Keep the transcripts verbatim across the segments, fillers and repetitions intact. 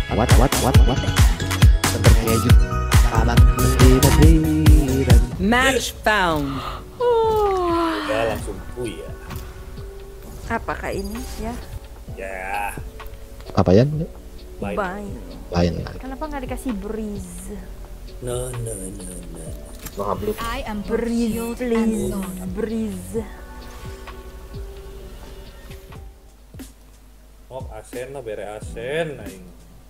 What what what what? Terkejut. Abang berdiri. Match found. Ya langsung puy ya. Apakah ini ya? Ya. Apa ya? Baik. Bye. Lain. Kenapa nggak dikasih breeze? No no no no. Lo blue. I am Breeze, shield and please. sword. Breeze. Oh asen lah bere asen aing.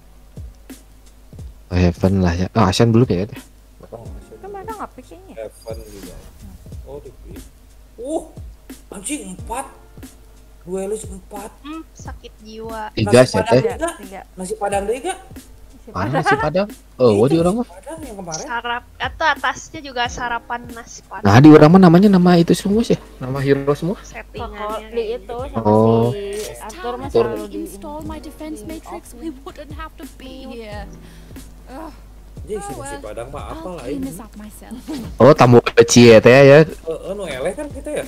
Oh, Heaven lah ya. Oh, Asian belum ya? Oh asen. Kan mereka nggak pikirnya. Heaven juga. Oh di pick. Uh anjing empat. Duelis empat. Hmm, sakit jiwa. Tiga Nasi set padang eh. deh, Kak. Tiga. Nasi padang deh kak. Mana sih padang? Oh, di orang mah. Padang yang kemarin. Sarap atau atasnya juga sarapan nasi padang. Nah, di orang mah namanya nama itu semua sih. Nama hero semua. Kok Settingannya di kayak itu gitu. sama Oh. si Arthur mah Arthur. selalu di Install my defense matrix, we wouldn't have to be here. Ugh, Jadi si nasi padang mah apa I'll lah clean ini? this up myself. Oh, tamu kecil ya teh ya. Eh, eh, nu eleh kan kita ya?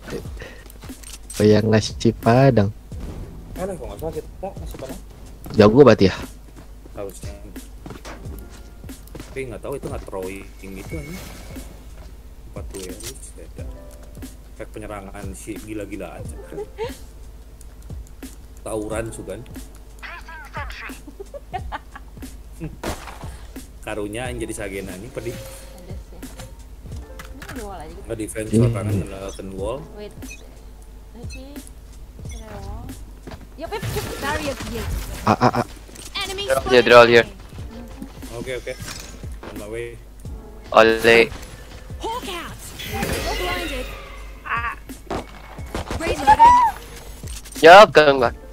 Yang nasi padang. Eleh kok nggak salah kita nasi padang. Jago berarti ya. Harusnya. Tapi nggak tahu itu nggak throwing gitu kan? Empat duelis beda. Efek penyerangan si gila-gilaan. Tauran sugan. Karunya yang jadi sagena ini pedih. ada sih. Ini ada wall aja gitu. Nggak defense Hmm. lapangan melakukan wall. Wait. Lagi. Ada wall. Yup, yup, yup. Barrier created. Ah ah ah. Enemy Yeah, spotted. they're all here. Oke oke. On my way. Oleh. Hawk out. Blinded. Ah, Reloading. Yup, coming back.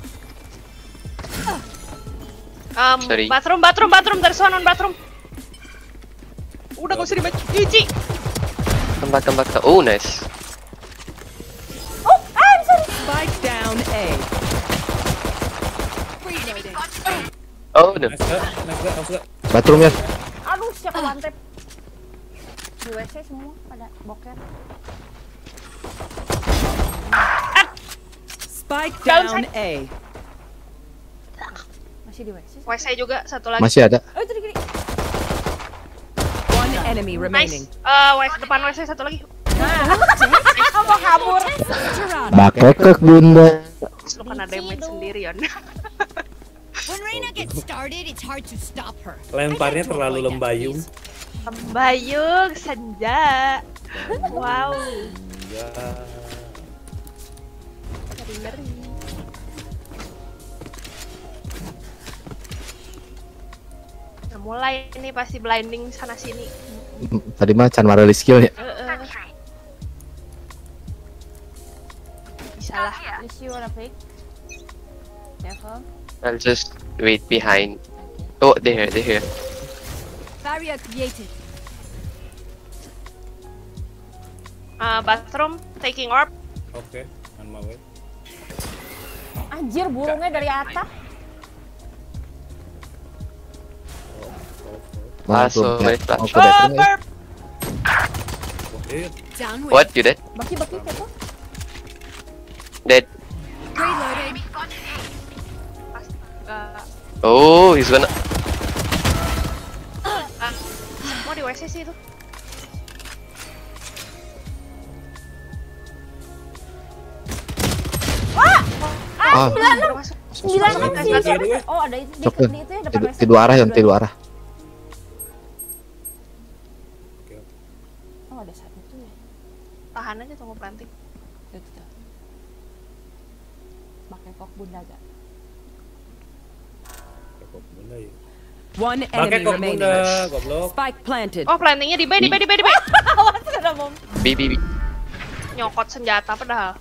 um, Sorry. bathroom, bathroom, bathroom, there's one on bathroom. Udah gak usah dibaca. Jijik. Come back, come back. Oh, nice. Spike down A. Reloading. Oh, no. Nice gak? Nice gak? Nice gak? Bathroom ya. Aduh, siapa mantep. Di W C semua pada boker. Spike Dalam down A. Masih di W C. W C juga satu lagi. Masih ada. Oh, itu di kiri. One enemy remaining. Nice. Eh, W C depan W C satu lagi. Mau kabur. Gerard. Bakekek bunda. Lu kena damage sendiri, Yon. When Reina gets started, it's hard to stop her. Lemparnya terlalu lembayung. Bayung senja. Wow. Ya. Ngeri-ngeri. Nah, mulai ini pasti blinding sana sini. Tadi mah can marah skill ya. Heeh. Bisa lah. Is you wanna pick? Devil. I'll just wait behind. Oh, they're here, they're here. Barrier created. Uh, bathroom, taking orb. Oke. On my way. Anjir, burungnya dari atas. Masuk, ya. wait, flash. Mau ke bathroom ya? burp. Oke. Down with. What? You dead? Baki-baki kayak tuh. Dead. Reloading. Uh, Oh, he's gonna. uh, mau di W C sih itu. Ah, Udah masuk. Sembilan Masuk, kan sih. masuk, masuk, masuk. Oh, ada itu di, cok di itu ya depan Di, W C. di dua arah yang di dua arah. Oh, ada satu tuh ya. Tahan aja tunggu planting. Tuh, tuh, tuh. Pakai kok bunda gak? Kok bunda ya. One Pakai enemy kok remaining. bunda, goblok. Spike planted. Oh, plantingnya di B, di B, di B, di B. Awas kena bom. B, B, B. Nyokot senjata padahal.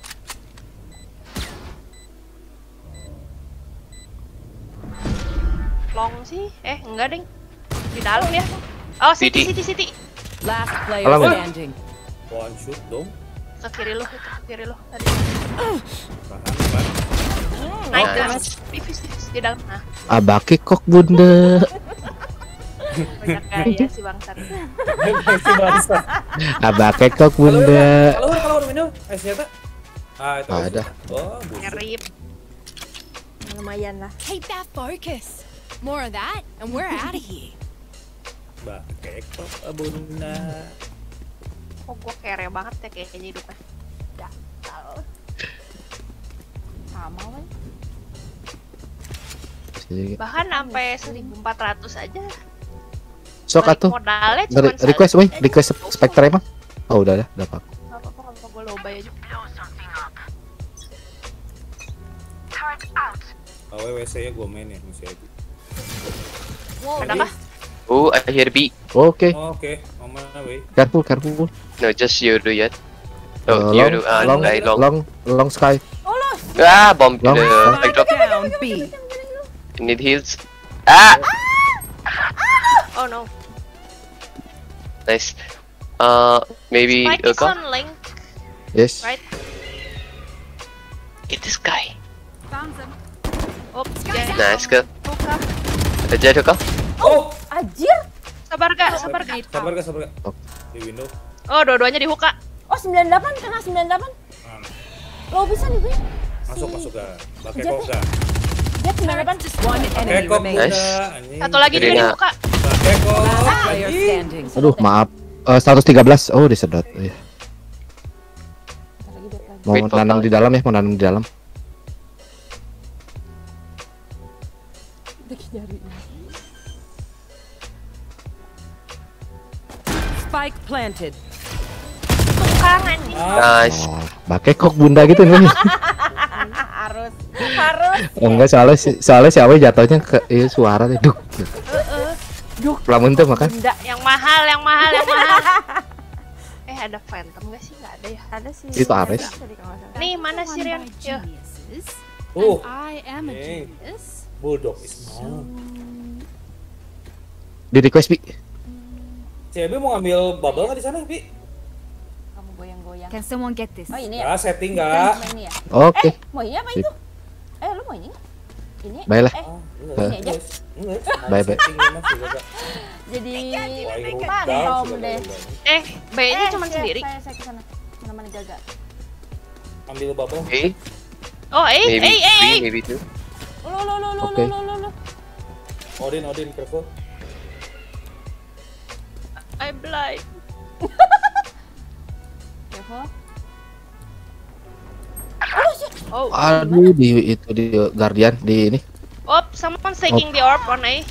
Long sih? Eh, enggak, Ding. Di dalam ya. Oh, City, City. City, City. Last player Alam. standing. One shoot dong. Ke kiri lu, ke kiri lu tadi. Tahan, tahan. Naik Oh, ke nice. tipis, tipis di dalam. Nah, Ah, bakekok bunda. banyak gaya si bangsat. Si bangsa. Ah, bakekok bunda. Kalau kalau udah minum, eh senjata. Ah, itu. Ada. Oh, buset. Ngerip. Lumayan lah. Keep that focus. More of that, and we're out of here. Mbak kekok bunda. Kok gue kere banget ya kayaknya hidupnya. Gatal. Sama weh. Jadi, Bahkan sampai seribu empat ratus aja. sok Balik atuh. modalnya cuma Re- Request weh, request Spectre emang. Oh udah dah, udah pak. Gak apa-apa, gak apa-apa, gue lobay aja. A W W C ya gue main ya masih aja. Ada kah? Oh, I hear B. Oke, Oh, Oke, mau mana weh? careful, careful. No, just Yoru yet. Uh, Oh, long, Yoru and long, I long. long, long sky. Ah, bomb to Long. the Spike backdrop. down B. Need heals. Ah, Oh no. nice. Uh, maybe Spike is Urka. on link, Yes. right? Get this guy. Found them. Oops, Jet. Nice girl. Buka. Jet Urka. Oh, Anjir. Sabar gak? Sabar gak? sabar gak, sabar gak? Oh. Di window. Oh, dua-duanya dibuka. Oh sembilan puluh delapan kena sembilan puluh delapan. Ah, Lo bisa nih gue. masuk Si- masuk gak? Mbak Jet kekok nih. gak? Dia sembilan puluh delapan. One enemy Kekok remaining. bunda. Nice. Anjing. Satu lagi juga Rina. dibuka. Mbak kekok. Last player Anjing. standing. Aduh, maaf. Eh, seratus tiga belas. Oh, disedot. Iya. Mau Wait for nanam time. di dalam ya, mau nanam di dalam. Spike planted. Tukang anjing. Nice. Oh, pakai kok bunda gitu nih. Harus. Harus. Oh, enggak, soalnya si soalnya si Awe jatuhnya ke eh, suara tuh. Duk. Duk. Lamun tuh makan. Bunda. Yang mahal, yang mahal, yang mahal. Eh, ada Phantom gak sih? Gak ada ya. Ada sih. Itu Ares. Tadi kalau nggak salah. Nih, mana sih Rian? Yo. Geniuses. Tuh, I am a Dang. genius. bulldog is mine. Di request Bi. C B mau ngambil bubble nggak di sana, Bi? Kamu goyang-goyang. Can someone get this? Oh ini ya. Nggak, setting nggak. Mau ini ya. Oke. Eh, mau ini apa itu? Eh, lu mau ini nggak? Ini. Baiklah. Eh, Oh, Ini aja. Enggak. Bye, bye. Setting memang sih, Gak. jadi Wah, ini Phantom rudal, deh. sudah, Eh, B-nya Eh, cuma saya- sendiri. Saya saya ke sana. Namanya Gaga. ambil bubble. Okay. Oh, eh, Maybe eh, eh, three, eh. maybe two. Lo lo lo lo Oke. lo lo lo. Odin, Odin, careful. I'm blind. Careful. Oh, Aduh, di itu di Guardian di ini. oh, someone's taking the orb on A.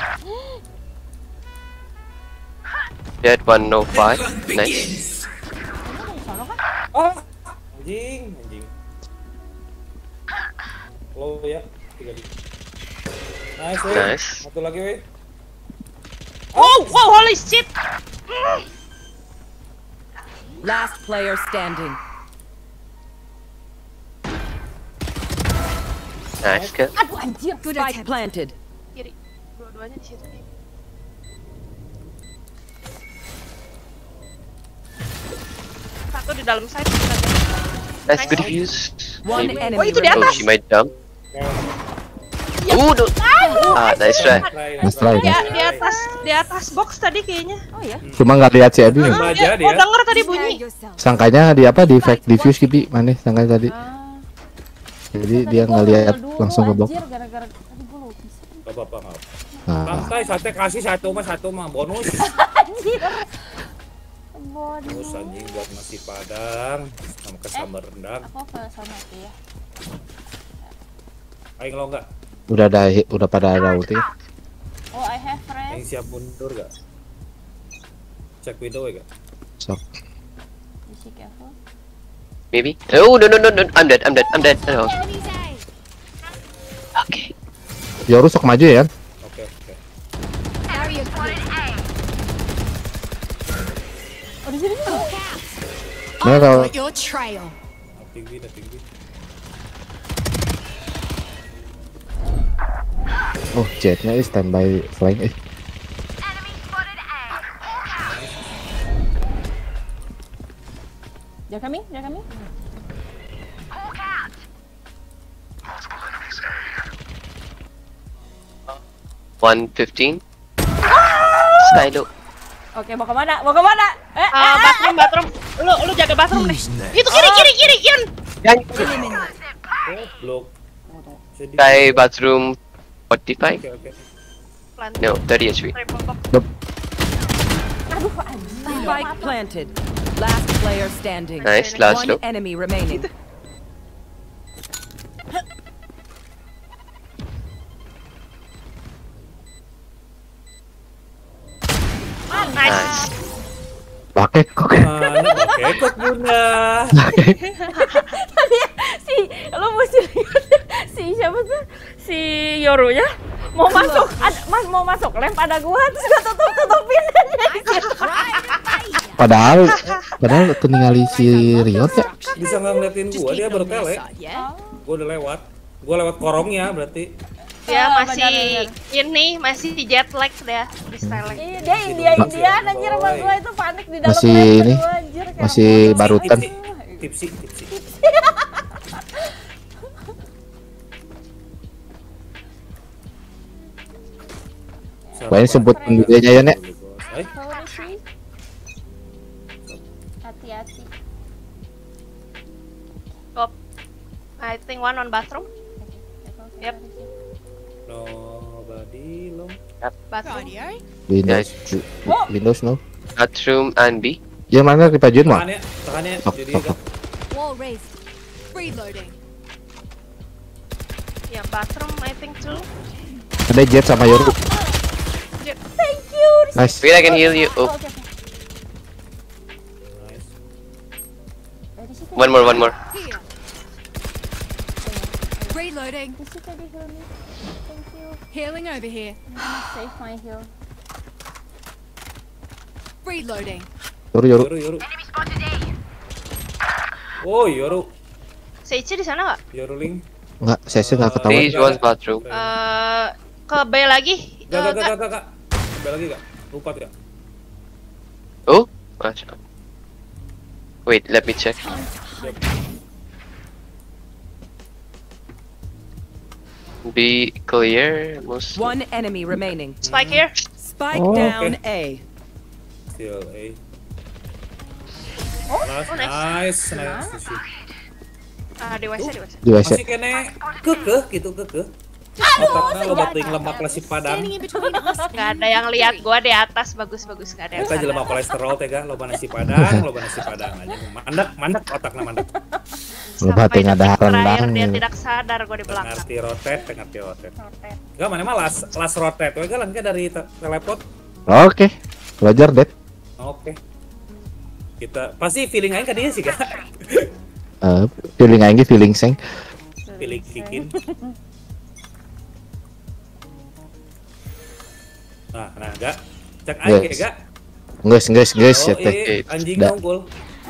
Jet one oh five. Nice. Ah, anjing, anjing. Low ya, tiga di. Nice, weh. Nice. Satu lagi, weh. Oh, wow, holy shit. Last player standing. Nice kill. Aduh anjir. Spike planted. Kiri. Dua-duanya di situ. Satu di dalam side. Nice, good views. One Maybe. enemy Oh, itu di remaining. Oh, she might jump. Ooh, no. Ah, nice try. Nice try. Di, di atas, di atas box tadi kayaknya. Oh ya. Cuma nggak lihat si Abi. nih. Sama aja Ya, dia. gua denger tadi bunyi. yourself. Sangkanya di apa di fake diffuse Gibi mana sangkanya tadi. Ah. Jadi dia nggak lihat langsung ke blok. Anjir gara-gara tadi gua lupa. Gak apa-apa, nggak apa. Nah, Santai, santai kasih satu mah satu mah bonus. Anjir. Bodoh. Bonus anjing buat nasi padang sama kesambar rendang. Aku ke sana aja ya. Aing lo nggak? udah ada udah pada ada ulti. Oh, I have Aing friends. siap mundur gak? Cek window ya gak? Sok. Be careful. Maybe. Oh, no, no, no, no. I'm dead. I'm dead. I'm dead. Oh. Enemies A. Okay. Yoru sok maju ya kan? Oke, oke. Barrier clear. Oh, di sini. Nah, kalau Got your trail. Nothing B, nothing B. oh jetnya is standby flank eh. Dia coming, dia coming. one fifteen. Skylo. Oke, mau kemana? Mau kemana? Eh, Ah, bathroom, bathroom. Lu, lu jaga bathroom nih. Itu kiri, kiri, kiri, Kian. Oh, blok. Sedih. Sky bathroom forty-five. Oke, oke. Plant. No, thirty H P. Triple top. Aduh, anjing. Spike planted. Last player standing. Nice, last One low. enemy remaining. Nice. Pakai kok. Mana pakai kok bunda? Si lo mesti lihat si siapa tuh? Si Yorunya mau masuk, ada, mas mau masuk lem pada gua terus gua tutup tutupin Padahal padahal tuh ningali si Riot ya. Bisa nggak ngeliatin gua, dia baru tele. Yeah. Gua udah lewat. Gua lewat korongnya berarti. Dia Oh, masih benar-benar. ini masih jet lag dah di style. Iya, dia India Indian anjir sama gua itu panik di dalam Masih lem ini, berdua, anjir, kayak masih mau- barutan. Tipsi, tipsi. Banyak sebut pendirinya ya, Nek. Ay, Sorry sih. Hati-hati. Top. I think one on bathroom. Yep. nobody long. Bathroom. Radio. Windows, Windows no. Bathroom and B. Yang mana dipajuin mah? Tahan ya, tahan ya. Tok, Jadi tok, kan. tok. Wall raised. Reloading. Ya bathroom I think too. Ada Jet sama Yoru. Thank you. Nice. Wait, I can heal you. Oh, Oke, oke. Nice. Dari situ. one more, one more. Here. Reloading. Di situ di heal me. Thank you. Healing over here. Save my heal. Reloading. Yoru Yoru. Yoru, Yoru. Oh, Yoru. Seichi di sana nggak? Yoru Ling. Enggak, saya sih enggak ketahuan. Please, one's bathroom. Eh ke B lagi. Gak, Eh, gak, nggak. gak, gak, gak. Coba lagi gak? Lupa tidak? Oh, Masha. Wait, let me check. Be clear, most. One enemy remaining. Spike here. Spike Oh, down okay. A. Still A. Oh, Nice, nice. nice, nice. to see. Ah, di W C, di W C. Di W C. Masih kene kekeh gitu, kekeh. Otaknya lo bating lemak nasi padang. Standing in between us. Nggak ada yang lihat gua di atas, bagus-bagus nggak ada yang Kita jelema sadar. kolesterol tega, loba nasi padang, loba nasi padang aja. Mandek, mandek otaknya mandek. Lo Sampai batin ada detik terakhir rendang. dia tidak sadar gua di belakang. Ngerti rotet, ngerti rotet. Rotate. Gak mana mah las las rotet, we galan ke dari te- teleport. Oke. Belajar, Det. Oke. Kita pasti feeling aja ke dia sih, Kak. Eh, feeling aja feeling seng. Feeling kikin. Nah, nah, gak. Cek aja, Yes. gak. Guys, guys, guys, Oh, ya teh. iya, anjing Da. nongol.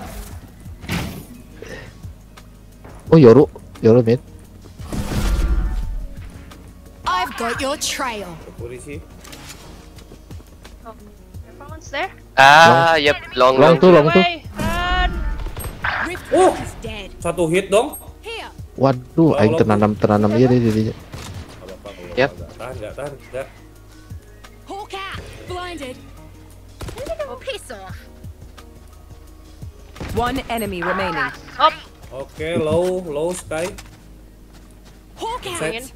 Oh, Yoru, Yoru mid. I've got your trail. Polisi. Oh, everyone's there. Ah, yep, long, Long long. tuh, long tuh. Away, run. Rift Oh. is dead. Satu hit dong. Here. Waduh, aing teranam teranam iya deh di. Gak apa-apa, kalau Yep. gak tahan, gak tahan, gak. Hawk out. Blinded. Piss off. One enemy remaining. Op, Oke, low, low sky. Hawk out. Set.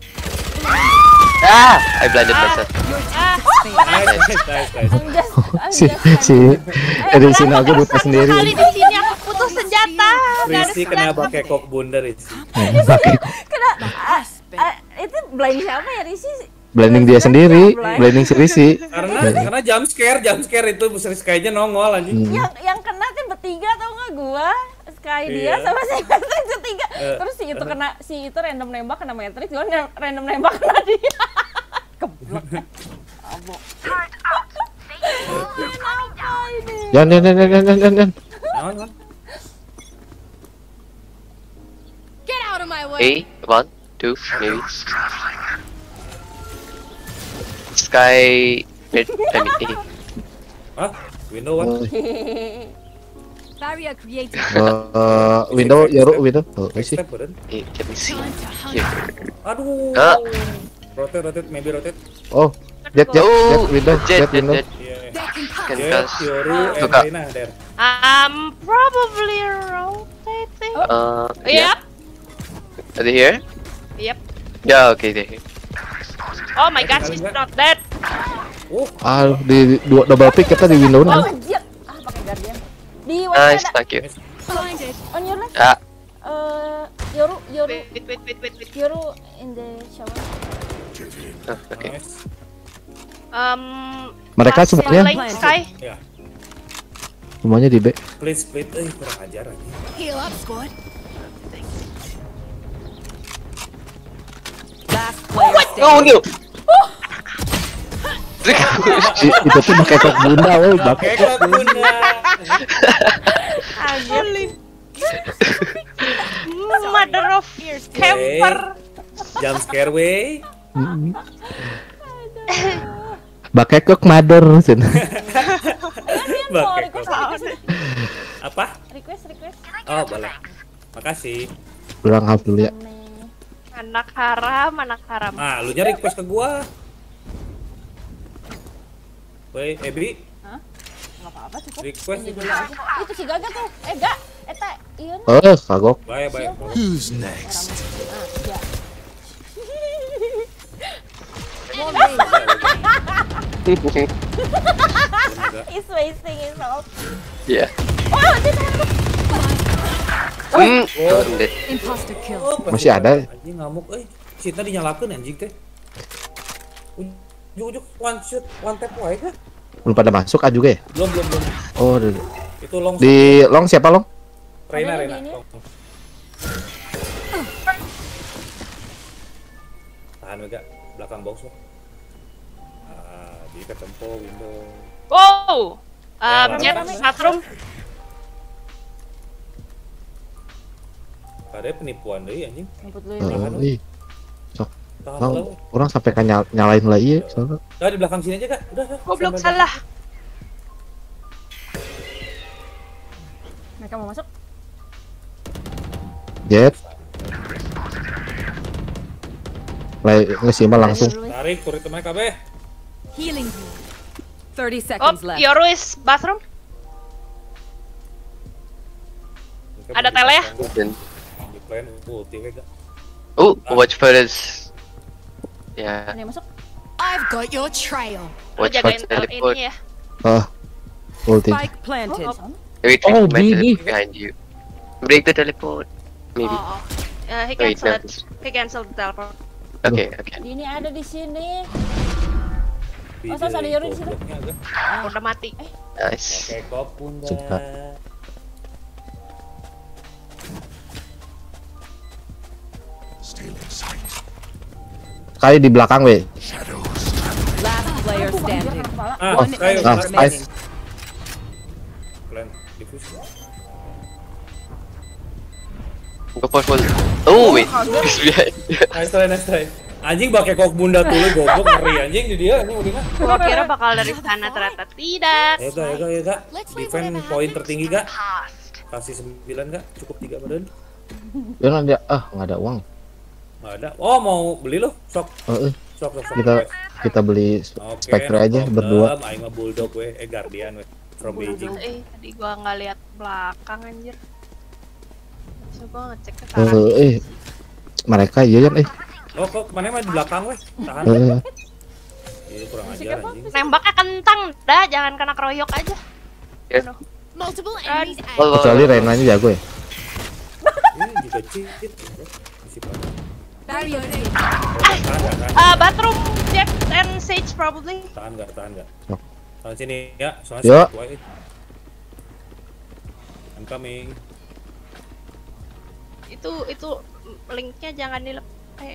Ah, I blinded myself. Nice, nice, nice, nice. I'm just, I'm Si just. si Edison aja buta sendiri. kali di sini aku putus senjata. Nggak ada Risi kena pakai kok bunda Risi. Pakai Kena, ah, ah, itu blind siapa ya Risi? blending dia sendiri, blending si Risi. Karena karena jump scare, jump scare itu busur sky-nya nongol anjing. Hmm. Yang yang kena tuh bertiga tau nggak gua? Sky dia Iya. sama si Matrix bertiga. Eh, Terus si itu kena si itu random nembak kena Matrix, gua ne- random nembak kena dia. Keblok. Abo. Apa ini? Jangan, jangan, jangan, jangan, jangan. Naon, naon? Get out of my way. A, one, two, maybe. Sky, mid, I mean A. Hah? Window one? Barrier created. Eh, window, Yoru, window. Oh, Risi. Step beren. A, let me see. Time to hunt. Here. Aduh. Ah. Rotate, rotate, maybe rotate. Oh, Jet, Jet, Jet, Oh, window, jet, Jet, jet, window. jet. Iya. They can cut. Can Jet, cast. Yoru, and Buka. Reina there. I'm probably rotating. Uh, Yep. Are they here? Yep. Yeah, okay, they're here. Oh my god, she's not dead. Oh, Ah, di dua double pick kita di window Oh nih. anjir. Ah pakai guardian. Di W Nice, ada. thank you. Blinded. On your left. Ah, Uh, Yoru, Yoru, Wait, wait, wait, wait, wait, wait. Yoru in the shower. oh, okay. nice. Um, Mereka last semuanya- lane, Sky. Ya, Semuanya di B. split split, eh kurang ajar aja. Heal up, squad. Last player Oh, standing. no. I- itu tuh pakai kok bunda, woi, pakai Kayak kok bunda. Anjir. Mother of camper. Jump scare way. pakai kok mother Sin. Mau Pakai request, kok. request, Apa? request, request. Oh, boleh. Makasih. Kurang hafal dulu ya. Aneh. Anak haram, anak haram. Ah, lu nya request ke gua. Woi, Ebi, Nggak apa-apa cukup. request Ini itu. dulu aja. Itu si Gaga tuh. Eh Gak, eta iya. Eh, kagok. Bye, bye. Who's next? Ah, iya. He's wasting himself. Yeah. Oh, dia teman lu. Hmm, oh, dead. Imposter kill. Oh, Masih ada. Anjing ngamuk euy. Cinta dinyalakeun anjing teh. Ujuk-ujuk one shot, one tap wae kan? Belum pada masuk ah juga ya? Belum, belum, belum. Oh, di, Itu long di long siapa long? Reina, Ada Reina. di ini. Long. Tahan juga belakang box loh. Ah, di ketempo window. Wow. Um, Ya, Jet, rame. bathroom. Ada penipuan deui anjing. Jemput lu Eh, ini. ih, Tahan long, dulu. orang sampai kan nyal- nyalain lah iya soalnya. Udah di belakang sini aja, Kak. Udah, udah. Goblok Sampai salah. Mereka mau masuk. Jet. Lah, ngesimbal langsung. Dulu, ya. Tarik kurit teman kabeh. Healing you. thirty Oh, seconds left. Yoru is bathroom. Ada tele ya? Di plan ulti we, Kak. Oh, watch for this. Yeah, Ada yang masuk. I've got your trail. Lu watch for jagain tel teleport. ini ya. Ah, ulti. Spike planted. Wait, Oh, my B, B. teleport behind you. Break the teleport. Maybe. Oh, oh. Uh, he Wait, canceled. no. He canceled the teleport. Okay, okay. Ini ada di sini. Bide Masa ada Yoru di situ? gobloknya agak. Udah mati. Nice. Pakai kok bunda. Cepat. Still in sight. Kali di belakang we. Shadows. Last player standing. Kepala. Ah, One Sky, enemy Ah, Sky. remaining. Plan diffuse. Go for full. Oh, wait. He's behind. Nice try, nice try. Anjing pakai kok bunda dulu goblok ngeri anjing di dia ini udah. Gua kira bakal dari sana ternyata tidak. Ya udah, ya udah, ya udah. Let's leave Defend whatever poin happens tertinggi, in the Kak. past. Kasih sembilan, Kak. Cukup tiga badan. Jangan dia ah nggak ada uang. Nggak ada. Oh, mau beli loh. Sok, Eh, eh, sok, sok, sok. kita kita beli Oke, Spectre no aja problem. berdua. Aing mah bulldog we, eh guardian we. From Beijing. Eh, tadi gua nggak lihat belakang anjir. So gua ngecek ke kanan. Eh, eh, mereka iya kan eh. Oh, kok kemana mah di belakang we? Tahan. Eh, eh. Iya, kurang ajar anjing. Nembaknya kentang dah, jangan kena keroyok aja. Yeah. Aduh. Multiple enemies A. Oh, Kecuali Renanya jago ya. Ini juga cheat. Isi pada. Barrier here. Tahan nggak, tahan. Uh, bathroom, Jet and Sage probably. Tahan nggak, tahan nggak. Sok. Tahan sini ya, soalnya Yuk. sakit wae. I'm coming. Itu itu linknya jangan dilep. Eh,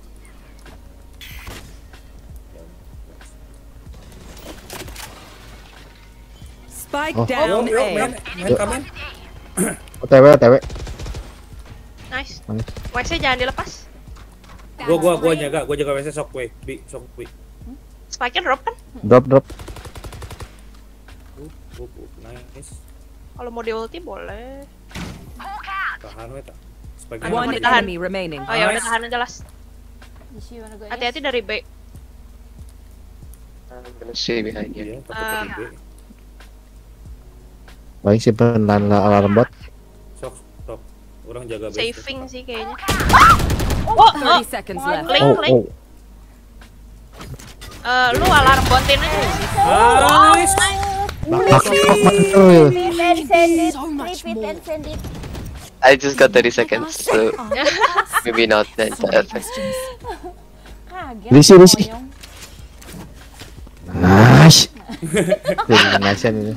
Spike Oh. Yo, down yo, A. men, men, kamen. O T W O T W. nice. Nice. W C jangan dilepas. Gua, gua, gua jaga, gua jaga W C sok we, bi, sok bi. Spike-nya drop kan? Drop drop. Uh, uh, uh, nice. Kalau mau di ulti boleh. Tahan we tak. Spike Ayo, One ditahan. enemy remaining. Oh ya udah Nice. tahan aja las. Di sini mana gue? Hati-hati dari B. I'm gonna stay behind you. Iya, takut Ah. dari B. Paling simpen dan alarm bot. Sok, sok. Orang jaga base. Saving sih kayaknya. Oh, oh, thirty seconds left. link, Oh link. oh. Eh, lu alarm bontin aja. Nice. Bakok mantul. Repeat and send it. So much Repeat more. and send it. I just got thirty seconds, so maybe not that So many effect. questions. Kaget. Risi, Risi. Boyong. Nice. Elimination ini.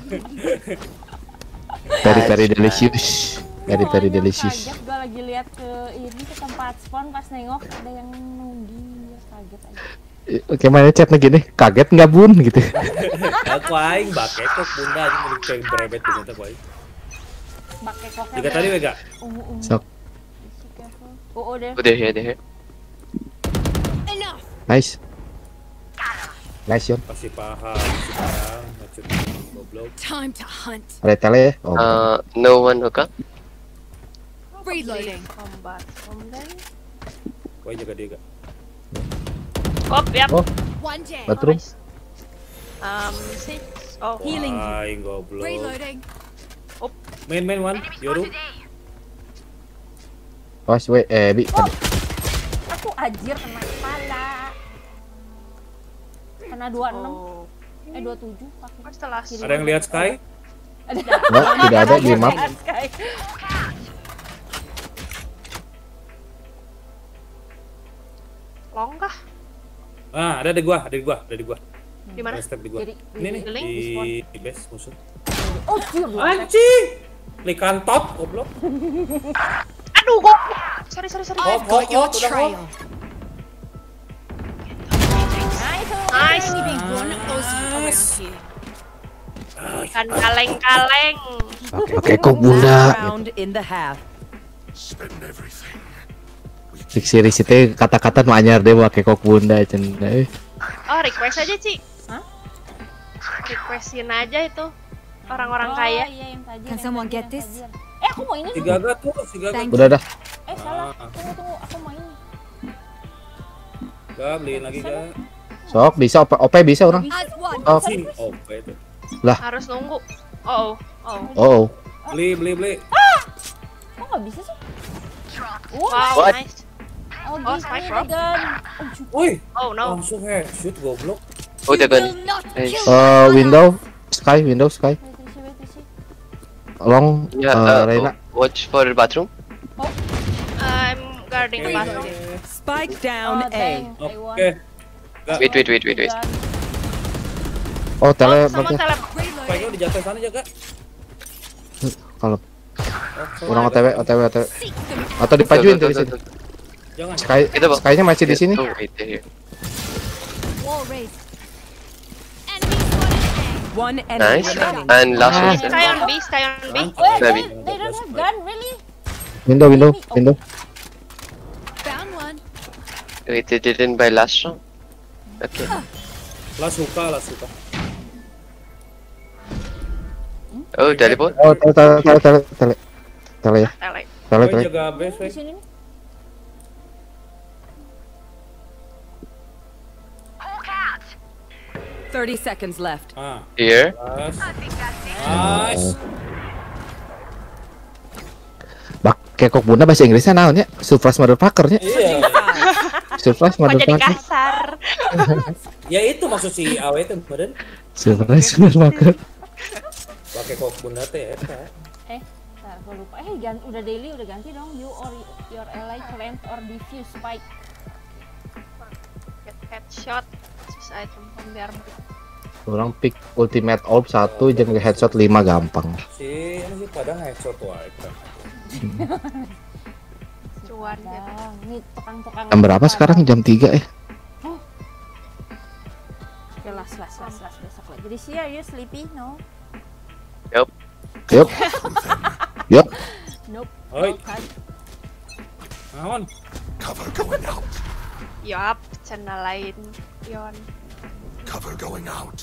Very very delicious. Very very Soalnya delicious. Kaget gue lagi lihat ke ini ke tempat spawn pas nengok ada yang nunggi, ya kaget aja. Oke, mana chatnya gini, kaget nggak bun gitu. Aku aing bakek kok bunda aja mau kayak berebet ternyata boy. Pakai koknya. Jika tadi Vega. Ungu ungu. Sok. Oh, oh deh. Oh, they're here, they're here. Enough. Nice. Nice Yon. Pasti paham sekarang macet goblok. Time to hunt. Ada tele ya? Oh. Uh, no one hook up. Reloading. Combat. Kemudian. Boy jaga dia gak? Kop, ya. Oh, One day. bathroom. Um, six. Oh. Healing. Aing goblok. Reloading. Main main one, Yoru. Oh, wait, eh, bi. Aku anjir kena kepala. Kena dua puluh enam. Oh. Eh dua puluh tujuh pakai. What's the last? Ada yang lihat Sky? Ada. Enggak, tidak ada di map. Sky. Long kah? Ah, ada di gua, ada di gua, ada di gua. Di mana? Ada step di gua. Jadi- Ini nih Link di, di di base musuh. Oh, cium. Anjing. Klik top goblok. Aduh, gok. Sorry, sorry, sorry. Hop, I've hop, got your hop, udah hop. trail. Nice. Only be one Aussie around here. Kan kaleng-kaleng. Oke, oke, kok bunda. Last round in the half. Spend everything. Cik series itu kata-kata nu anyar deh pakai kok bunda cenah. Eh, Oh, request aja, Ci. Hah? Requestin aja itu orang-orang Oh, kaya. iya yang tajir. Can yang someone tajir, get yang this? tajir. Eh, aku mau ini Si dong. Gaga tuh, si Gaga. Thank udah dah. Eh, salah. Ah. Tunggu, tunggu. Aku mau ini. Gak beliin lagi gak? Sok bisa O P, O P bisa orang. As one. Oh, Si, oh itu. Harus nunggu. Oh, oh. oh. Beli, beli, beli. Kok nggak bisa sih? Oh, Wow, What? nice. oh, Oh, gitu, spike ini drop. gun. Oh, shoot. Wih, Oh, no. langsung headshot goblok. Oh, they're Will gone. not Nice. kill Eh, one window, sky, window, sky. Wait, Rishi, wait, Rishi. Long, Yeah, eh, uh, Reina. watch for the bathroom. I'm guarding the bathroom. Spike Oh, down A. dang. I Oke. won. Gak, Wait, wait, wait, wait, wait. Oh, tele Oh, sama berarti. tele. spike-nya di jatuh sana jaga. Kalau Oh, orang O T W, O T W, O T W. Seek them. Atau Tuh, dipajuin tuh, tuh di tuh, sini. tuh, tuh. Jangan. Sky, Itu, Bang. sky-nya masih di sini. Oh, wait, they're here. Wall raised. Enemy spotted. One enemy Nice. remaining. And last Ah. one. Sky on B, Sky on B. Wait, Baby. they, they don't have gun, really? Window, window, window. Found one. Wait, they didn't buy last round. Okay. Lah suka, lah suka. Oh, teleport. Oh, tele, tele, tele, tele, tele. Tele ya, Tele. tele, Boy tele. jaga base, Di boy. sini nih. Thirty seconds left. Ah, Here. nice. Nice. Bak, kayak kok bunda bahasa Inggrisnya naon ya? Surprise motherfucker nya. Iya. Surprise Kok jadi motherfucker. kasar? Ya itu maksud si Awe itu kemarin. Surprise motherfucker. Pakai kok bunda teh eta. Eh, ntar gue lupa. Eh, gan udah daily udah ganti dong. You or your ally plant or defuse spike. Get headshot. Sus item biar Orang pick ultimate orb satu jeung headshot lima gampang. Si ini sih pada headshot wae eta. cuan ya. Nah, nih tukang-tukang. Jam berapa sekarang? Jam tiga ya? Oke, last, last, last, last. Besok lagi. Jadi sih, are you sleepy? No? Yup. Yup. Yup. Nope. Oi, No, kan. naon? Cover going out. Yup, channel lain. Yon. Cover going out.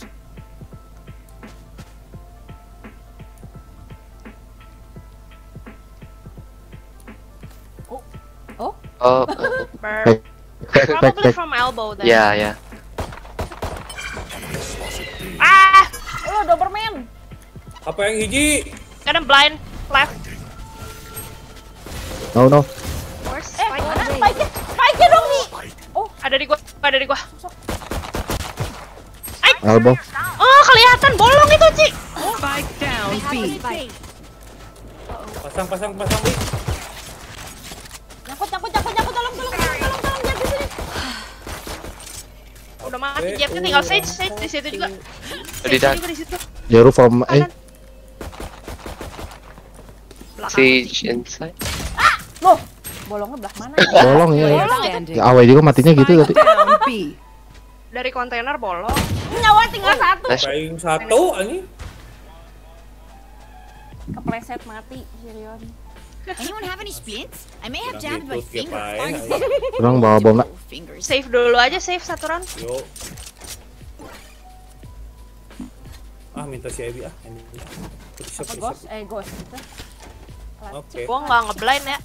Oh, uh, Burp. Back, back, back, Probably back. from elbow then. yeah, yeah. Enemy spotted B. Ah! Oh, Doberman. Apa yang hiji? Got him blind. Left. No, no. Where's Eh, Spike? mana spike-nya? Spike-nya dong nih. Spike. Ada di gua, ada di gua. elbow. Oh, kelihatan bolong itu, Ci. Spike down B. Pasang, pasang, pasang, Bi. Nyangkut, nyangkut, nyangkut, nyangkut, tolong, tolong, tolong, tolong, tolong, Jet di sini. Udah mati Jetnya, tinggal Sage, Sage di situ juga. Di Sage dan juga di situ. Yoru from eh Belakang. Sage inside. Loh, bolongnya belah mana ya? bolong ya. Player Ya, standing. ya awe juga matinya gitu tadi. Spike down B. Dari kontainer bolong. Nyawa tinggal satu. Nice. Paling satu anjing. Kepleset mati, Sirion. Anyone have any splints? I may have Bilang jammed my gitu, skip finger. aja. Orang bawa bom nggak? Fingers. Save dulu aja, save satu round. Yuk. Ah, minta si Ivy ah. Ini. Siap, Apa siap. ghost? Eh, ghost gitu. Oke. Gua nggak ngeblind ya.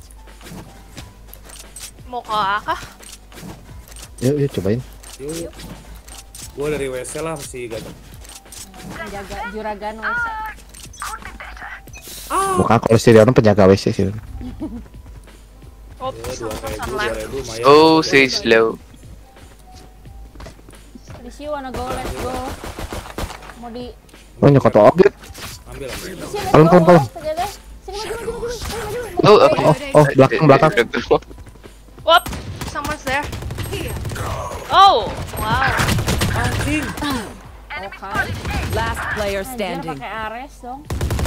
Mau ke A kah? Yuk, yuk cobain. Yuk. Gua dari W C lah masih gak ada. Menjaga juragan W C. Bukan kalau si Riano penjaga W C sih. Oh, Ya, dua sama ribu, sama dua left. ribu, lumayan. Oh, Sage slow. This you wanna go, let's go. Mau di Oh nyokot objek. Ambil, ambil. sini, let's Kalem, go, kalem, kalem. together. Sini maju, maju, maju, maju, maju. Oh, oke. Oh, oh belakang belakang. Wop, someone's there. Oh, wow. Anjing. Oke. Last player Anjir, standing. pakai Ares dong.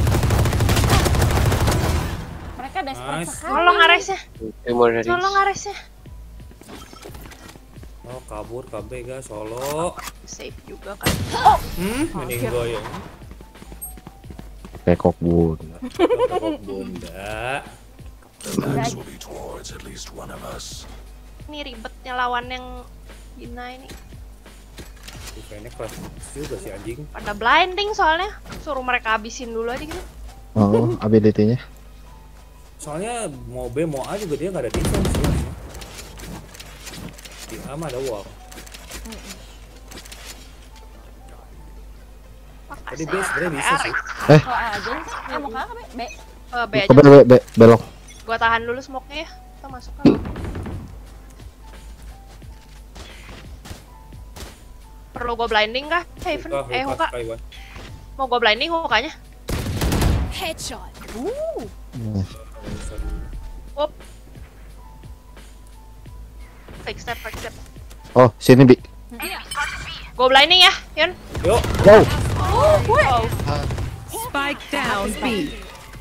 Mereka desperate Nice. sekali. Tolong Aresnya. Timur dari. Tolong Aresnya. Oh, kabur K B guys, solo. Save juga kan. Hmm, meninggal ya. Pekok bun. Kok bunda. The lens will be towards at least one of us. Ini ribetnya lawan yang Gina ini. Kayaknya keras juga sih anjing. Pada blinding soalnya. Suruh mereka habisin dulu aja gitu. Oh, ability-nya. Soalnya mau B mau A juga dia nggak ada defense ya. Di A mah ada wall. Tadi B sebenarnya bisa sih. Eh, Kalau A aja nih, eh, mau ke A ke B? B. Eh, B aja. ke be, be, be, belok. Gua tahan dulu smoke-nya ya. Kita masuk kan. Perlu gua blinding kah? Haven? Hookah, Eh, hookah, Hoka. Taiwan. Mau gua blinding hukanya? Headshot. Wop. Fake step, fake step. Oh, sini Bi. Gua blinding ya, Yun. Yuk, Wow. Oh. Spike down B.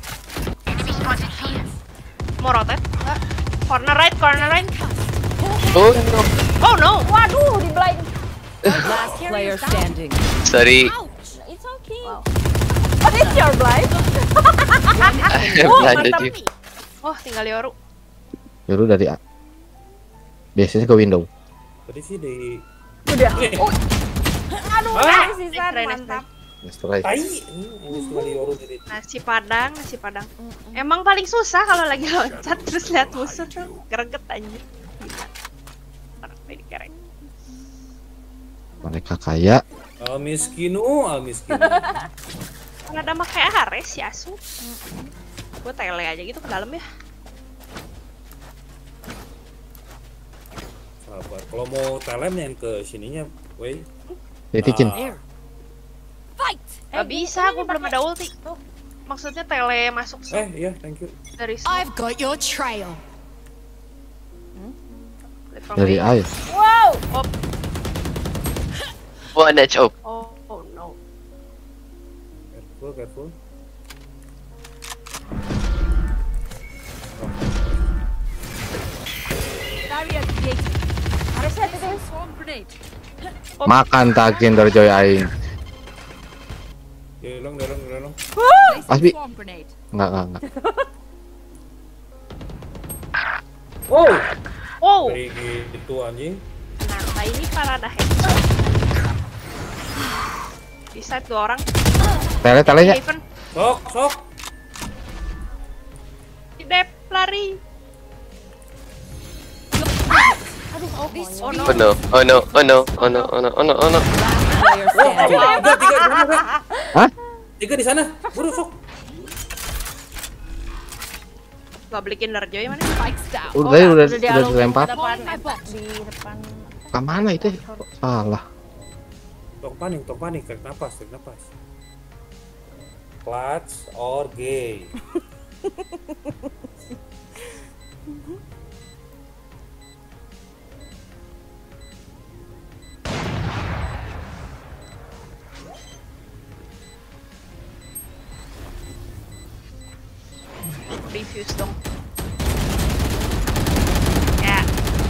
Mau rotate? Enggak. Corner right, corner right. Oh no. Oh no. Waduh, di blind. Last player standing. Sorry. It's okay. Wow. Oh, it's your blind. I have blinded you. Oh, tinggal Yoru. Yoru dari A. Biasanya ke window. tadi sih di Udah. Oh. Aduh, Ah. nice, Sisan, Nice, nice, mantap. Mister Right. tai. Ini sudah di Yoru jadi. Nasi padang, nasi padang. Emang paling susah kalau lagi loncat terus lihat musuh tuh greget anjir. Ini kereng. Mereka kaya. Al miskinu, al miskinu. Kan ada pakai Ares ya, Asu. Gue tele aja gitu ke dalam ya. Sabar. Kalau mau talent yang ke sininya, woi. Titikin. Ah, Fight. Gak bisa, gue belum ada ulti. Maksudnya tele masuk eh, iya, thank you. dari smoke. I've got your trail. Live from Dari way. A ya. Wow. Oh, One edge up. oh, oh no. Careful, careful. Harus lihat itu. Makan takin dari Joy Aing. Gelong, gelong, gelong. Asbi. Swarm grenade. Enggak, enggak, enggak. Wow, Wow. kayak gitu anjing. Nah, ini parada headshot. Di side dua orang. Tele telenya. Haven. Sok, sok. Dep, lari. Oh no. Oh no. Oh no. Oh no. Oh no. Oh no. Oh no. Oh no. Player Oh, standing. tiga, tiga, tiga, tiga. Hah? Tiga di sana. Buru, sok. Gak beli Kinder Joy mana? Spikes down. Udah, udah, udah, di udah alung dilempar. depan, di depan. Ke mana itu? Kok salah. Tok panik, tok panik, tarik napas, tarik napas. Clutch or gay. Reviews dong. Ya.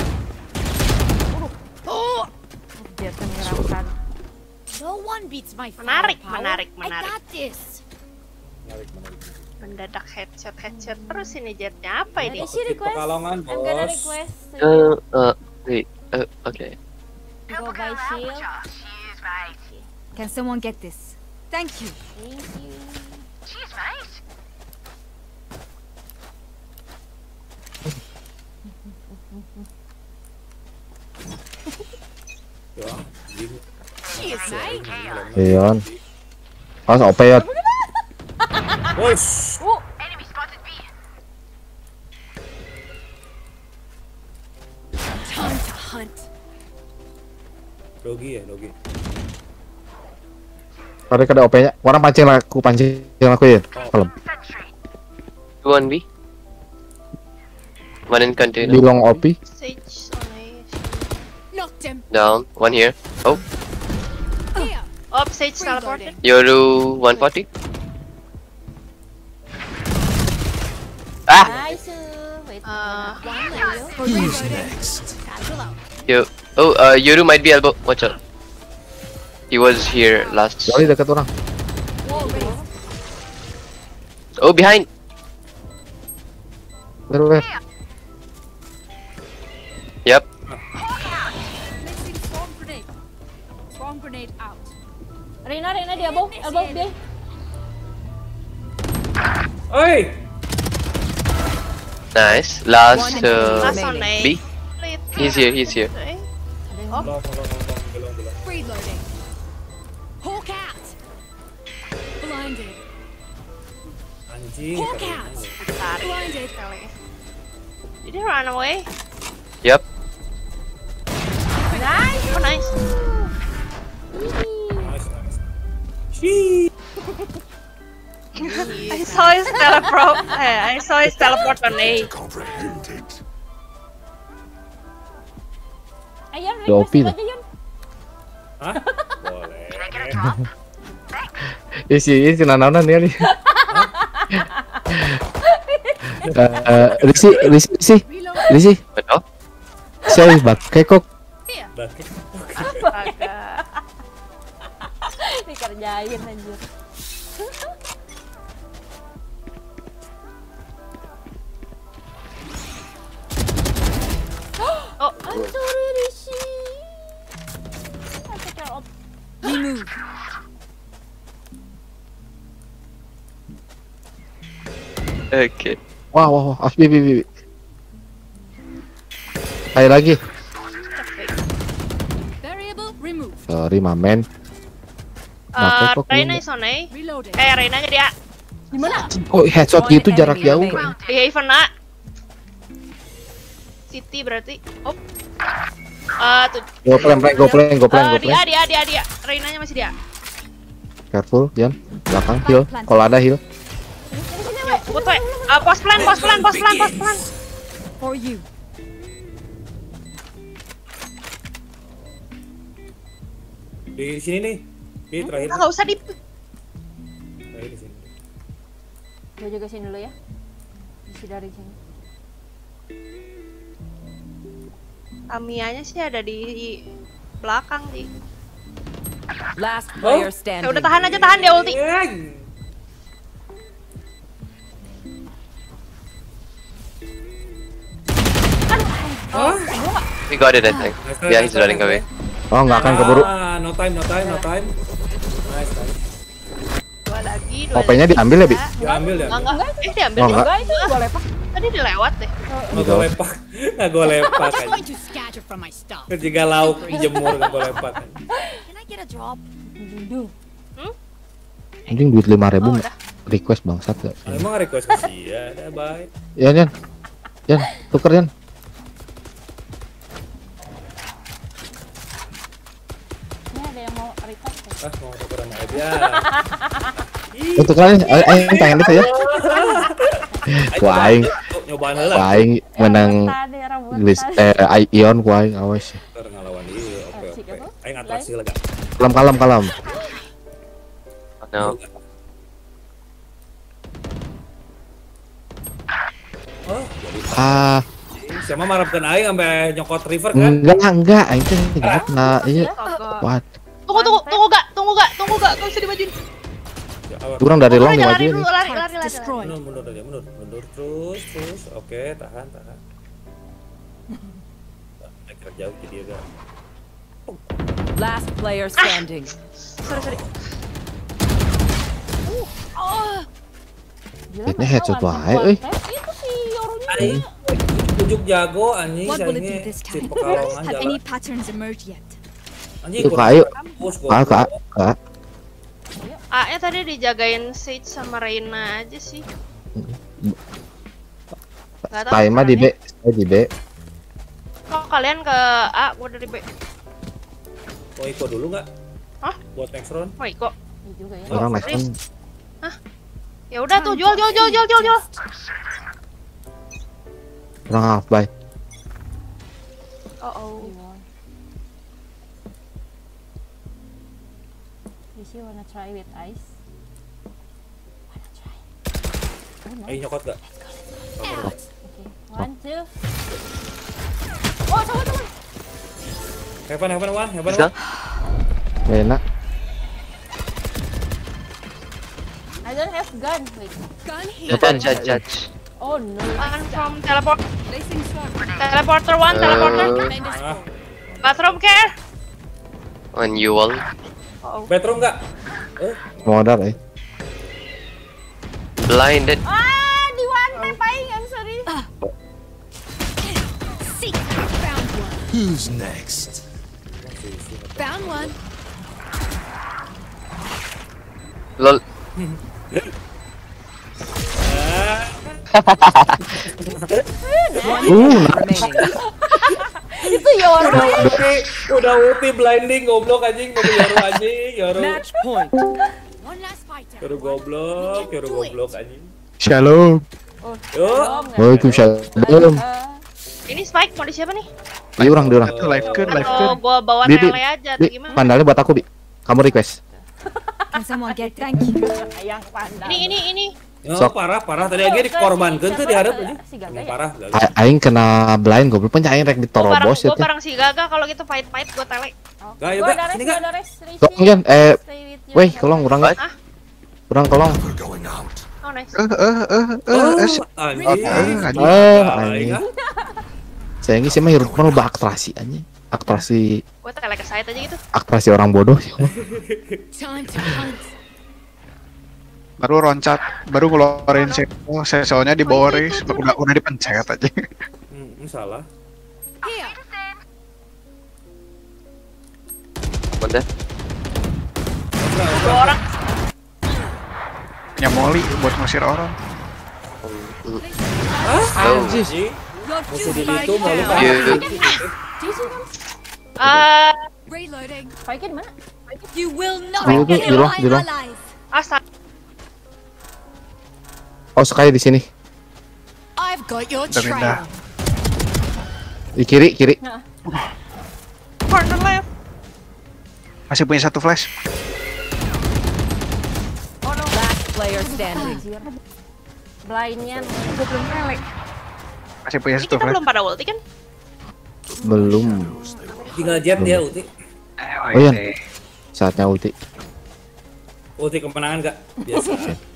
Oh, Dia menyeramkan. no one beats my Menarik, firepower. menarik, I menarik. got this. Menarik, menarik. Mendadak headshot headshot terus ini jetnya apa ini? Ada sih Ikut request. Pekalongan, I'm gonna bos. request Uh, uh, wait. Uh, okay. go buy shield. Can someone get this? Thank you. Thank you. Ya, gini. Cheers, mate. Ion. Awas O P ya. Bos. Time to hunt. Dogi ya, dogi. Ada kada O P-nya. Orang pancing aku pancing aku ya. Kalau Two on B. One in container. di long O P. Sage on A. Knocked him. Down. One here. Oh, Here. Oh, Sage teleported. Yoru one forty. Ah! Nice. Wait. Uh, One layer. For Who's reloading. next? Satchel out. Yo. Oh, uh, Yoru might be elbow. Watch out. He was here last. Joli dekat orang. Wall raised. Oh, behind. Where where? Yep. Placing swarm grenade. Swarm grenade out. Rina, Rina dia above, above dia. Oi! Nice. Last uh, last on A. B. He's here. He's here. Belum, belum, belum, belum, belum. Reloading. Hawk out. Blinded. Anjing. Hawk keren out. banget. Blinded. Did he run away? Yep. Nice. Oh, nice. Nice, nice. Shee. I saw his teleport. eh, I saw his teleport on A. Comprehended. Ayan, Udah O P request nih. aja Yun. Hah? Boleh. Isi isi nanaonan ya nih. Eh, Risi, Risi, Risi, Risi. What? Saya pakai kok. Bangkit. Agak. Dikerjain anjir. Oh, I'm sorry, Rishi. I take care of. Remove. Okay. Wah, wah, wah. As B, B, B. Ayo lagi. Variable remove. Sorry, mamen. uh, kok Reina ini? is on A. Reloading. Eh, Reina nya dia Di mana? Oh, headshot gitu jarak jauh. di Haven A. City berarti. Oh. Uh, tuh. Go plan, plan, go plan, go plan, Uh, go dia, plan. dia, dia, dia. Reina nya masih dia. Careful, Jan. Belakang heal. Kalau ada heal. Put we. Uh, pos plan, pos plan, pos plan, pos plan. For you. Di sini nih. Di terakhir. Ah, nggak usah di. Terakhir di sini. Gue juga sini dulu ya. Isi dari sini. Tamianya sih ada di belakang sih. Last player Ya standing. udah tahan aja, tahan dia ulti. Eng. We got it, I think. Yeah, he's running away. Oh, nggak akan keburu. Ah, no time, no time, no time. Nice, nice. Dua lagi, dua O P-nya lagi. diambil ya, Bi? Diambil ya. Enggak, enggak. Eh, diambil. Oh, deh. enggak. Enggak, itu gue lepak. Tadi dilewat deh. Nggak gue lepak. Nggak gue lepak kan. Going to scatter from my stuff. Jika lauk dijemur nggak gue lepak kan. Can I get a drop? Dung. Anjing duit lima ribu Oh, udah. request bangsat gak? Ah, emang request ke sih ya, dah bye. Yan, Yan. Yan, tuker Yan. Ya ada yang mau record ya? Ah, mau tuker sama Ebia. Untuk kalian, aing pengen itu ya. Ku aing, Nyobaan heula. ku aing menang Tadi rambut list tadi. eh Ion ku aing awas. Keur ngalawan ieu. Oke, Cik oke. apa? Aing atraksi lega. Kalem kalem kalem. No. Oh, jadi Ah, siapa marapkeun aing sampai nyokot river kan? enggak enggak aing teh enggak nah iya. Kagak. What? Tunggu tunggu tunggu gak, tunggu gak, tunggu gak, gak usah dimajuin. Ya, awal. Kurang dari Mundur long aja, lari dimajuin. dulu, lari, lari, lari. lari. Destroyed. Mundur, mundur aja, mundur, mundur terus, terus. Oke, tahan, tahan. Nah, gerak jauh jadi agak. Last player standing. Sorry, sorry. Gila, Ini mereka headshot one wae, one euy. tap. Itu si Yorunya. Aing ujuk jago anjing What will it sainge do this si time? pekalongan Have jalan. any patterns emerged yet? Anjing Itu kurang kayu. kampus Kak, kak, kak. A-nya tadi dijagain Sage sama Reina aja sih. Gak tau. Saya mah di B, saya di B. Kok kalian ke A, gua dari B. Mau ikut dulu nggak? Hah? Buat next round? Oh, Iko. Iya juga ya. Orang next one. Ya udah tuh, jual, jual, jual, jual, jual, jual. Orang half by. Oh, oh. Is you wanna try with ice? Wanna try? Oh, no. Aing nyokot nggak? Okay. One, two. Oh, sama teman. Heaven, heaven one, heaven Bisa? one. Enak. I don't have gun. Wait. Gun here. Judge, judge, judge. Oh no. One from teleport. Placing swarm. Teleporter one, teleporter. Tremendous Ah, swarm. Bathroom care. On you all. Oh, bedroom nggak? Eh, Modal eh. Blinded. Ah, di one tap aing. I'm sorry. See, found one. Who's next? Found one. Lol. One Uh, enemy remaining. Itu Yoru. udah ulti, udah ulti blinding goblok anjing, mau Yoru anjing, Yoru. Match point. One last fighter. Yoru goblok, Yoru goblok anjing. Shalom. Yuk. Waalaikumsalam. ini Spike mau di siapa nih? Iya orang, di orang. Live kan, live Atau kan. gua bawa Bi, Bi, tele aja atau Bi, gimana? pandalnya buat aku, Bi. Kamu request. Can someone get thank you? Yang pandang. Ini, ini, ini. Ya, Sok. parah, parah. Tadi lagi dikorbankan tuh diharap anjing. Si Gaga Emang ya? parah. Gagal. A- Aing kena blind goblok pun aing rek Gua bareng, ditorobos ya gua teh. bareng si Gaga kalau gitu fight-fight gua tele. Gak, yuk, Gua Gak. ada Sini, res, Gak. gua ada res. Tolong kan, eh, Stay with you. weh, tolong kurang What? Hah? kurang tolong. We're going out. Oh, nice. Eh, eh, eh, eh, Oh, eh, anjing. anjing. Eh, Aing, anjing. ah. Saya ini sih mah hirup mah loba aktrasi anjing. Aktrasi Gua tele ke site aja gitu. aktrasi orang bodoh. Time to hunt. Baru loncat, baru ngeluarin sesol, sesolnya di bawah race, udah udah dipencet aja. Hmm, ini salah. Here. Mana? Dua orang. Punya Molly buat ngusir orang. Anjing. Your Musuh duty di is itu mau lu down. Iya. Eh, Reloading. Spike-nya di mana? You will not Dulu tuh, kill dulu, my dulu. allies. asa. Oh, sekali di sini. I've got your Udah pindah. trail. Di kiri, kiri. Corner left. Masih punya satu flash. Last player standing. Blind-nya Gua belum tele. Masih punya Ini satu kita flash. belum pada ulti kan? Belum. Tinggal jet dia ulti. Oh iya. Saatnya ulti. Ulti kemenangan gak? Biasa.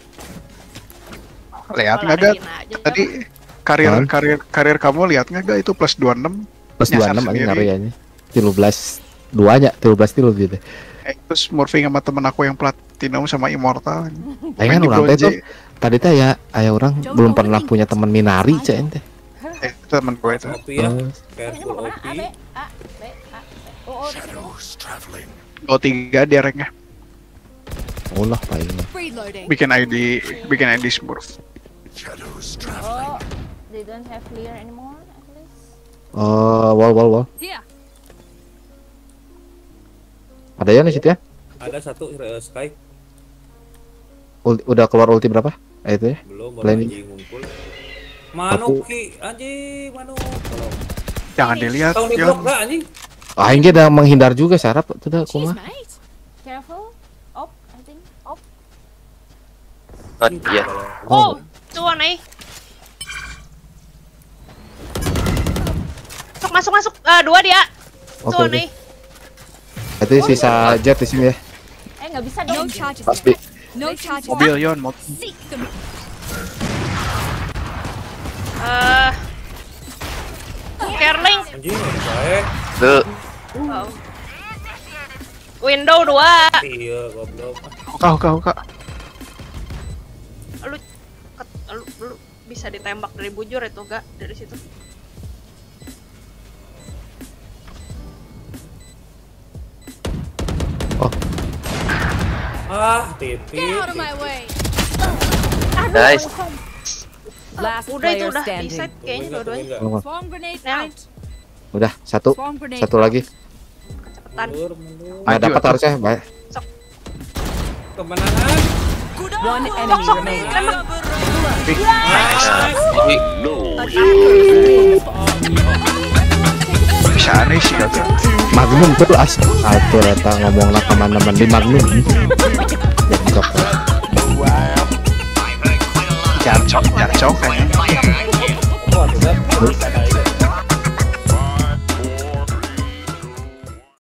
Lihat Kalau nggak ada gak? Dina aja. Tadi karir Hah? karir karir kamu lihat nggak gak itu plus dua puluh enam? Plus dua puluh enam anjing ngeri aja. tiga belas dua aja, tiga belas tilu gitu. Eh, terus Morphing sama temen aku yang platinum sama immortal. Aing kan Main di orang teh bronze. tuh tadi teh ya aya orang belum pernah punya teman Minari cek ente. Eh, temen gue itu. O P ya. Eh, Careful O P. A, B, A, B, A, B. Oh, oh, di sini. Shadows traveling. Oh tiga dia ranknya. oh lah paling. Reloading. Bikin I D, bikin I D Smurf. Shadows Oh, traveling. they don't have clear anymore at least. Oh, wall wall wall. Here. Ada ya di situ ya? Ada satu uh, Sky. Ulti, udah keluar ulti berapa? Eh, itu ya? Belum, baru Planning. anjing ngumpul. Manuk ki, anjing, manuk. Tolong. Jangan dilihat, Tahu di Yon. blok enggak anjing? Ah, ini udah menghindar juga sarap tuh dah Cheers, kumaha. mate. Careful. Op, I think. Op. Oh, iya. Oh, cuan eh. Masuk masuk masuk. Eh, dua dia. Oke, Cuan oke. eh. Itu sisa jet di sini ya. Eh nggak bisa No dong. charges. Pas B. No charges. Mobil Yon, mobil. Seek them. Eh. Kerling. Anjing, baik. Tuh. Oh. Window dua. Iya, goblok. Kau, kau, kau. Lu, ket- lu, lu bisa ditembak dari bujur itu gak dari situ? Ah, titik. Get out of my way. Nice. Last Udah itu player udah di standing. set kayaknya dua-duanya. Oh, Swarm grenade Nah. out. udah satu, Swarm grenade satu out. lagi. Cepetan. Mundur, mundur. Ah, dapat harusnya. Baik. Kemenangan. One enemy remaining. Bisa aneh sih kata. Magnum tuh as. Atur eta ngomongna kemana-mana di Magnum. Jengkok. Jarcok, jarcok kayaknya.